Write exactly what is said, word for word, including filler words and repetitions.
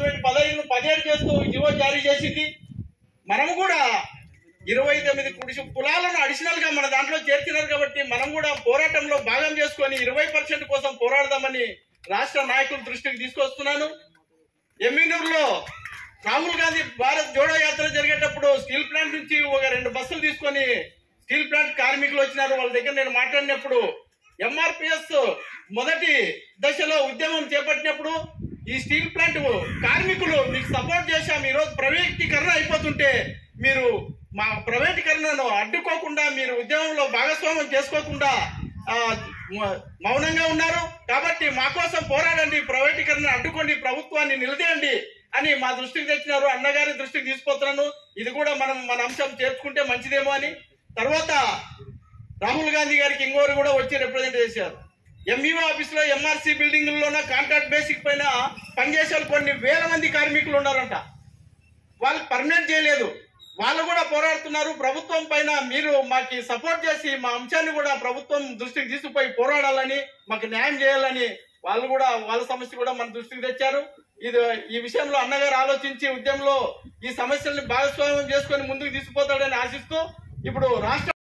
Government పదహైదు పదిహేడు చేస్తూ జీవో జారీ చేసింది. మనం కూడా ఇరవై తొమ్మిది కుడిసి కులాలను అడిషనల్ గా మన దాంట్లో చేర్చినారు కాబట్టి మనం కూడా పోరాటంలో భాగం చేసుకొని ఇరవై పర్సెంట్ కోసం పోరాడదామని రాష్ట్ర నాయకుల దృష్టికి తీసుకొస్తున్నాను. ఎమ్మినూరులో రాహుల్ గాంధీ భారత్ జోడో యాత్ర జరిగేటప్పుడు స్టీల్ ప్లాంట్ నుంచి ఒక రెండు బస్సులు తీసుకొని స్టీల్ ప్లాంట్ కార్మికులు వచ్చినారు. వాళ్ళ దగ్గర నేను మాట్లాడినప్పుడు ఎంఆర్పిఎస్ మొదటి దశలో ఉద్యమం చేపట్టినప్పుడు ఈ స్టీల్ ప్లాంట్ కార్మికులు మీకు సపోర్ట్ చేశాం, ఈ రోజు ప్రైవేటీకరణ అయిపోతుంటే మీరు మా ప్రైవేటీకరణను అడ్డుకోకుండా మీరు ఉద్యమంలో భాగస్వామ్యం చేసుకోకుండా మౌనంగా ఉన్నారు. కాబట్టి మా కోసం పోరాడండి, ప్రైవేటీకరణ అడ్డుకోండి, ప్రభుత్వాన్ని నిలదీయండి అని మా దృష్టికి తెచ్చినారు. అన్నగారి దృష్టికి తీసుకుపోతున్నాను. ఇది కూడా మనం మన అంశం చేర్చుకుంటే మంచిదేమో అని. తర్వాత రాహుల్ గాంధీ గారికి ఇంకోరు కూడా వచ్చి రిప్రజెంట్ చేశారు. ఎంఈఓ ఆఫీస్ లో ఎంఆర్సీ బిల్డింగ్ లోన కాంట్రాక్ట్ బేసిక్ పైన పనిచేసే కొన్ని వేల మంది కార్మికులు ఉన్నారంట. వాళ్ళకి పర్మనెంట్ చేయలేదు. వాళ్ళు కూడా పోరాడుతున్నారు. ప్రభుత్వం పైన మీరు మాకు సపోర్ట్ చేసి మా అంశాన్ని కూడా ప్రభుత్వం దృష్టికి తీసుకుపోయి పోరాడాలని, మాకు న్యాయం చేయాలని వాళ్ళు కూడా వాళ్ళ సమస్య కూడా మన దృష్టికి తెచ్చారు. ఇది ఈ విషయంలో అన్నగారు ఆలోచించి ఉద్యమంలో ఈ సమస్యల్ని భాగస్వామ్యం చేసుకొని ముందుకు తీసుకుపోతాడని ఆశిస్తూ ఇప్పుడు రాష్ట్ర